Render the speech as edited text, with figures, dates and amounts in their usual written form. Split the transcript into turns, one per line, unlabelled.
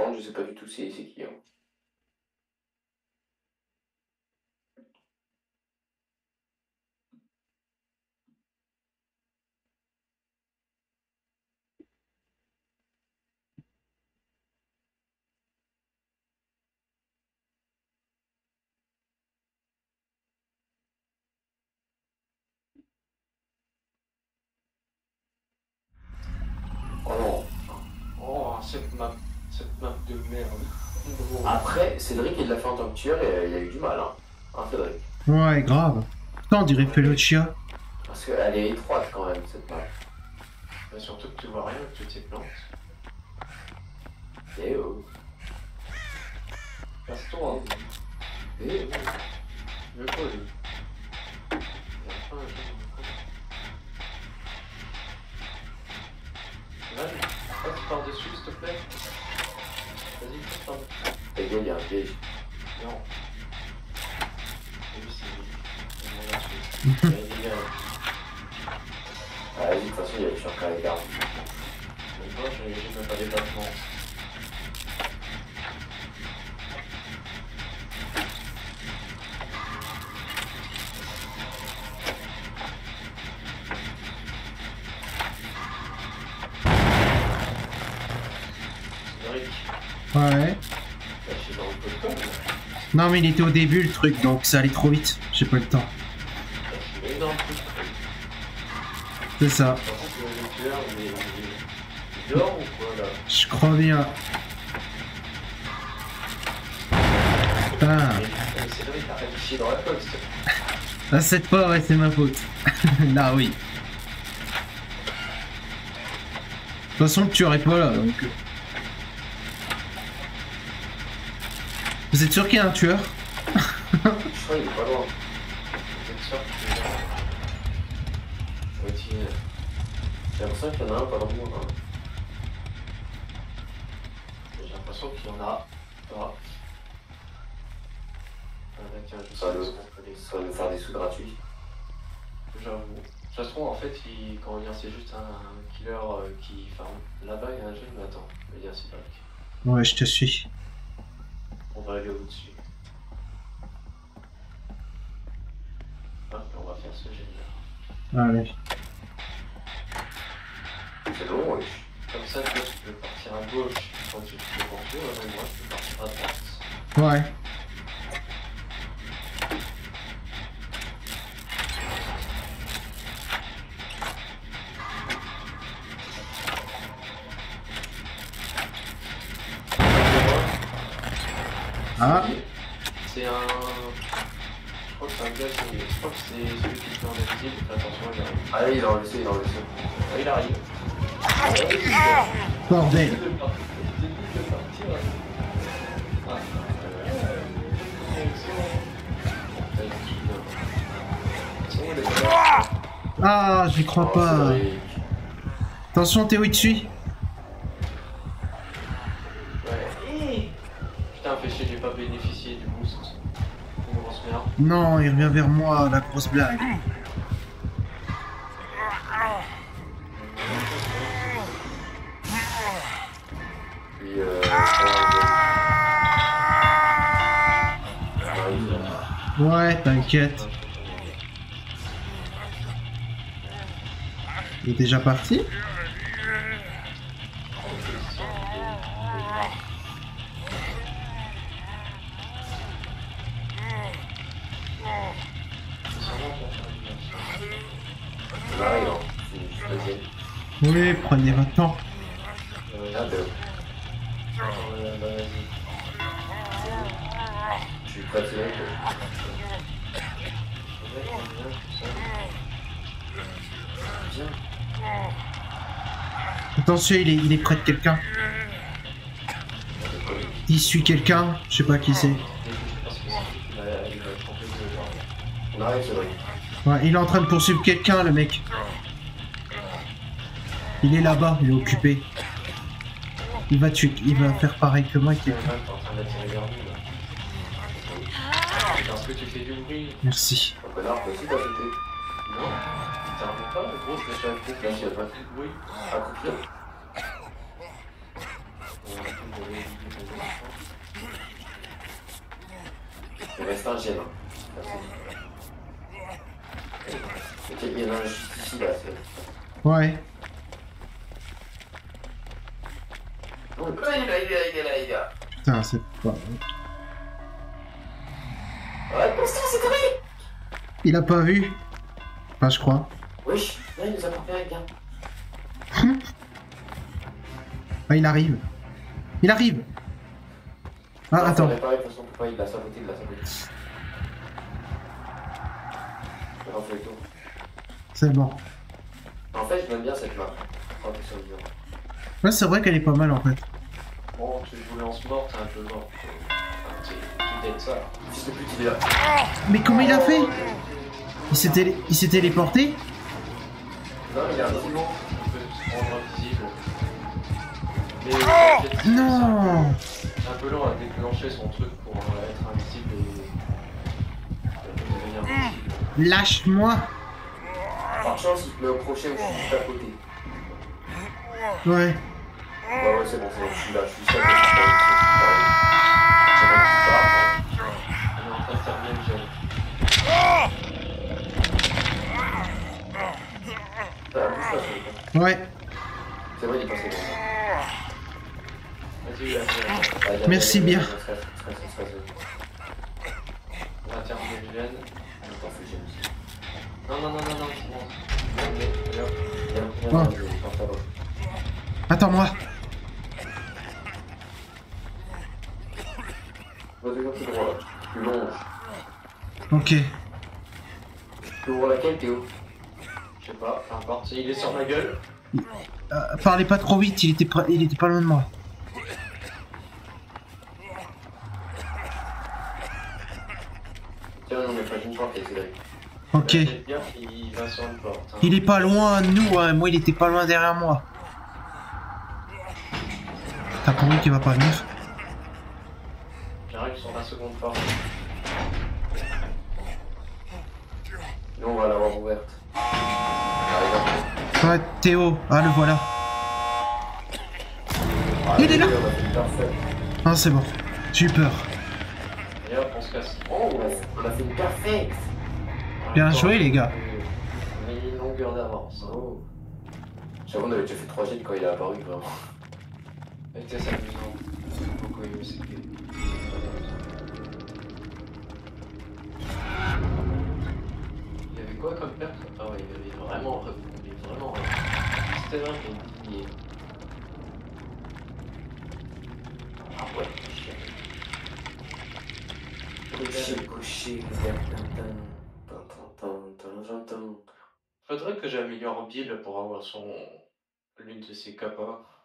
contre, je sais pas du tout c'est qui. Hein. Oh non.
Oh, cette map de merde.
Après, Cédric, il l'a fait en tant que tueur et il a eu du mal. Hein, Cédric.
Ouais, grave. Putain, on dirait Felocia.
Parce qu'elle est étroite quand même, cette map.
Bah, surtout que tu vois rien avec toutes ces plantes.
Eh oh.
Casse-toi.
Eh oh.
Je veux pas, lui. Il y a pas un jeu. Vas-y, passe par-dessus, s'il te plaît. Vas-y, passe par-dessus.
Ta gueule, il y a un piège.
Non. Oui, c'est lui.
Ah, vas-y, de toute façon, il y a le sur les gardes.
Mais moi, j'ai même pas des battements.
Ouais. Non, mais il était au début le truc, donc ça allait trop vite. J'ai pas le temps. C'est ça. Je crois bien. Putain. Ah, cette fois, ouais, c'est ma faute. Là, oui. De toute façon, le tueur est pas là, donc... Vous êtes sûr qu'il y a un tueur?
Je crois qu'il est pas loin.
Vous êtes sûr que
j'ai l'impression qu'il y en a un pas loin. Hein.
j'ai l'impression qu'il y en a pas.
Ça va nous faire des sous gratuits.
J'avoue. De toute façon, en fait, comment dire, c'est juste un killer qui... Enfin, là-bas, il y a un jeune, mais attends, je vais dire c'est pas lui.
Ouais, je te suis.
On va aller au-dessus. Hop, on va faire ce gène-là.
Allez.
C'est long, oui.
Comme ça, toi, tu peux partir à gauche quand tu te poursuis, et moi, je peux partir à droite.
Ouais. Ah.
C'est un... Je crois que c'est un gars, je crois que c'est celui qui se met en invisible, fais attention, il arrive.
Allez, il a enlevé ça,
Ah, il arrive.
Bordel. Ah, j'y crois pas. Attention, Théo, il te suit.
Ouais. Putain, fais chier, j'ai pas bénéficié du boost. Une grosse merde.
Non, il revient vers moi, la grosse blague.
Puis,
Ouais, t'inquiète. Il est déjà parti? Oui, prenez votre temps.
Je suis prêt, c'est
Attention, il est près de quelqu'un. Il suit quelqu'un, je sais pas qui c'est.
On arrive, c'est vrai.
Ouais, il est en train de poursuivre quelqu'un, le mec. Il est là-bas, il est occupé. Il va tuer, il va faire pareil que moi.
Parce que tu fais du bruit.
Merci.
Un connard, toi aussi t'as sauté.
Non, ça remonte pas, le gros, c'est déjà le groupe, là, il y a pas fait de bruit.
À coup de pied. Il reste un gemme. Ok, il y en a un juste ici, là.
Ouais.
Oh, il est là.
Putain, c'est pas...
Ouais, pour ça, c'est correct.
Il a pas vu. Enfin, je crois.
Wesh, là, il nous a pas fait avec, gars.
Ah, il arrive. Il arrive. Ah, attends.
De toute façon, on peut pas, il l'a saboté, Je refais le tour.
C'est bon.
En fait, je m'aime bien cette map. Quand t'es sur le mur.
Ouais, c'est vrai qu'elle est pas mal en fait.
Bon, tu joues lance-mort, t'es un peu mort. Enfin, tu t'aides ça.
Fils de pute, il est là.
Mais comment il a fait? Il s'est téléporté?
Non, il est invisible.
On peut se rendre invisible. Mais
Non.
c'est un peu long à déclencher son truc pour être invisible et devenir invisible.
Lâche-moi.
Par chance, il te met au crochet ou je suis juste à côté.
Ouais.
Ouais, c'est bon, je suis là, je suis juste à côté.
On est en train de terminer le gel.
Ça bouge pas, ça.
Ouais.
C'est vrai, il est passé comme ça.
Vas-y, là,
Merci bien.
on va terminer le gel.
Attends, faut que j'aime aussi.
Non, c'est bon.
Oh. Attends-moi.
Vas-y, plus droit là. Tu longes.
Ok.
Tu ouvres laquelle, Théo?
Je sais pas, peu importe. Il est sur ma gueule.
Parlez pas trop vite, il était pas loin de moi.
Tiens, non, mais pas une porte, c'est vrai.
Ok.
Bien, il va sur une porte. Hein.
Il est pas loin de nous, hein. Moi il était pas loin derrière moi. T'as compris qu'il va pas venir?
J'arrive sur la seconde porte.
Nous, on va l'avoir ouverte.
Ouais, Théo. Ah, le voilà. Il est là. Ah, c'est bon. J'ai eu peur.
Et hop, on se casse.
Oh, on a fait une perfect.
Bien joué, les gars.
On a une longueur d'avance.
Oh. J'avoue, on avait déjà fait 3 gènes quand il a apparu, vraiment.
C'était amusant. J'ai beaucoup aimé ce game. Il y avait quoi comme perte? Ah ouais, il y avait vraiment... C'était vraiment une lignée.
Ah ouais, couché.
Faudrait que j'améliore Bill pour avoir l'une de ses capas.